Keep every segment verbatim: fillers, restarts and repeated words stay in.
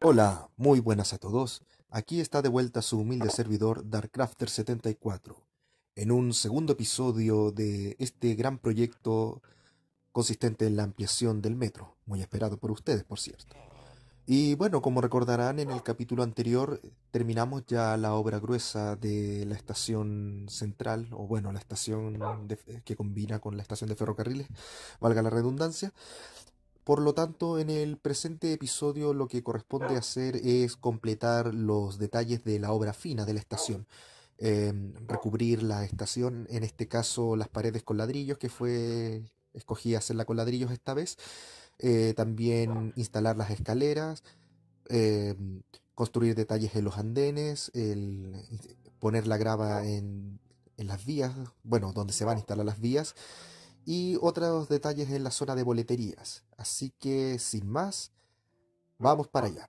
Hola, muy buenas a todos. Aquí está de vuelta su humilde servidor Darkrafter setenta y cuatro, en un segundo episodio de este gran proyecto consistente en la ampliación del metro, muy esperado por ustedes, por cierto. Y bueno, como recordarán, en el capítulo anterior eh, terminamos ya la obra gruesa de la estación central, o bueno, la estación de- que combina con la estación de ferrocarriles, valga la redundancia. Por lo tanto, en el presente episodio lo que corresponde hacer es completar los detalles de la obra fina de la estación. Em, recubrir la estación, en este caso las paredes con ladrillos, que fue, escogí hacerla con ladrillos esta vez. Eh, también instalar las escaleras, em, construir detalles en los andenes, el, poner la grava en, en las vías, bueno, donde se van a instalar las vías y otros detalles en la zona de boleterías. Así que, sin más, vamos para allá.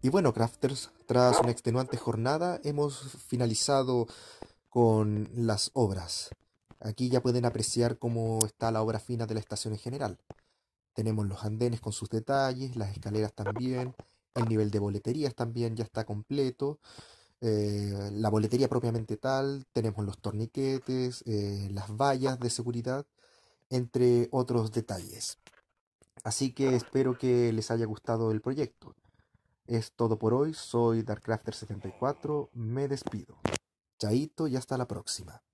Y bueno, crafters, tras una extenuante jornada hemos finalizado con las obras. Aquí ya pueden apreciar cómo está la obra fina de la estación en general. Tenemos los andenes con sus detalles, las escaleras también, el nivel de boleterías también ya está completo, eh, la boletería propiamente tal, tenemos los torniquetes, eh, las vallas de seguridad, entre otros detalles. Así que espero que les haya gustado el proyecto. Es todo por hoy, soy darkrafter setenta y cuatro, me despido. Chaito y hasta la próxima.